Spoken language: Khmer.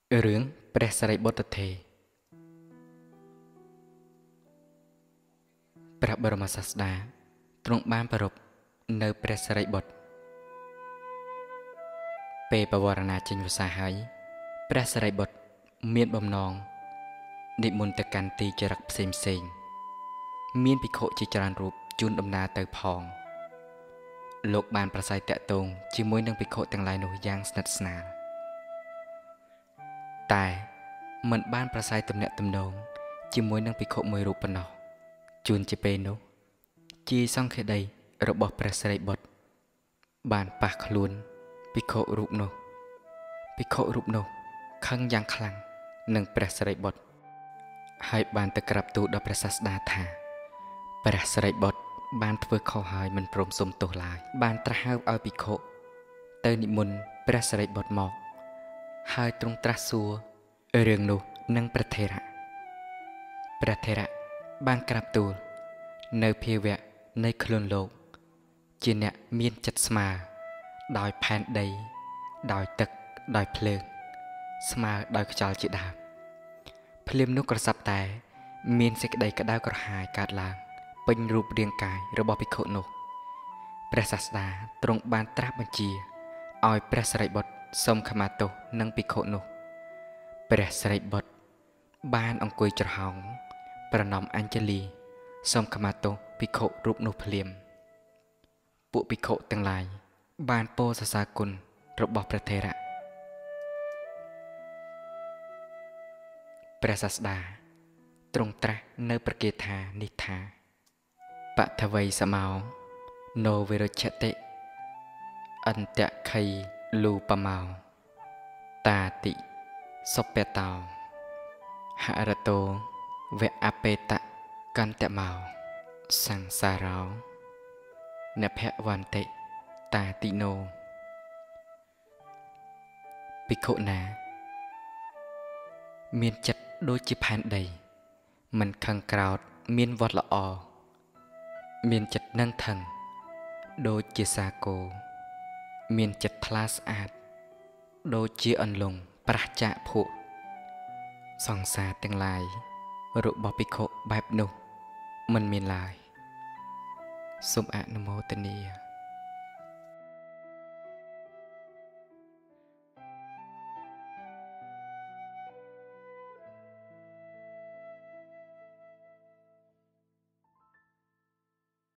เรื่องព្រះសរិបុត្រទេព្រះបរមសាស្តាទ្រង់បានប្រពនៅព្រះសរិបុត្រពេលបវរណាចេញវសាហើយព្រះសរិបុត្រមានបំណងនិមន្តទៅកាន់ទីចរិតផ្សេងមានភិក្ខុជាច្រើនរូបជូនដំណើរទៅផងលោកបានប្រស័យតាក់ទងជាមួយនឹងភិក្ខុទាំងឡាយនោះយ៉ាងស្និទ្ធស្នាលតែមិនបានប្រស័យទំនាក់ទំនងជាមួយនឹងភិក្ខុមួយរូបប៉ុណ្ណោះជួនជាពេលនោះជាសង្ឃេតីរបស់ព្រះសរិបុត្របានប៉ះខ្លួនភិក្ខុរូបនោះខឹងយ៉ាងខ្លាំងនឹងព្រះសរិបុត្រហើយបានទៅក្រាបទូលដល់ព្រះសាស្តាថាព្រះសរិបុត្របានធ្វើខុសហើយមិនព្រមសុំទោសឡើយបានត្រាស់ហៅឲ្យភិក្ខុទៅនិមន្តព្រះសរិបុត្រមកហើយទ្រង់ត្រាស់សួររឿងនោះនឹងព្រះថេរៈបានក្រាបទូលនៅភាវៈនៃខ្លួនលោកជាអ្នកមានចិត្តស្មើដោយផែនដីដោយទឹកដោយភ្លើងស្មើដោយខ្យល់ជាដើមភ្លាមនោះក្រសាប់តែមានសេចក្តីក្តៅក្រហាយកើតឡើងពេញរូបរាងកាយរបស់ភិក្ខុនោះព្រះសាស្តាទ្រង់បានត្រាស់បញ្ជាឲ្យព្រះសរិបុត្រសូមខមាទោសនឹងភិក្ខុនោះព្រះសរិបុត្របានអង្គុយច្រហោងប្រណម្យអញ្ជលីសូមខមាទោសភិក្ខុរូបនោះភ្លាមពួកភិក្ខុទាំងឡាយបានពោលសរសើរគុណរបស់ព្រះថេរៈព្រះសាស្តាទ្រង់ត្រាស់នៅប្រគាថានេះថាបថវៃសមោណូវិរជ្ជតិអន្តខៃលូបមោតាតិសុពតោហរតោវៈអបេតកន្តមោសង្សារោនភវន្តិតាតិណោភិក្ខុណាមានចិត្តដូចជាផែនដីមិនខឹងក្រោធមានវត្តល្អមានចិត្តនឹងថឹងដូចជាសាគរមានចិត្តថ្លាស្អាតដូចជាអន្លង់ប្រះចាកភក់សង្សារទាំងឡាយរបស់ភិក្ខុបែបនោះមិនមានឡើយសូមអនុមោទនា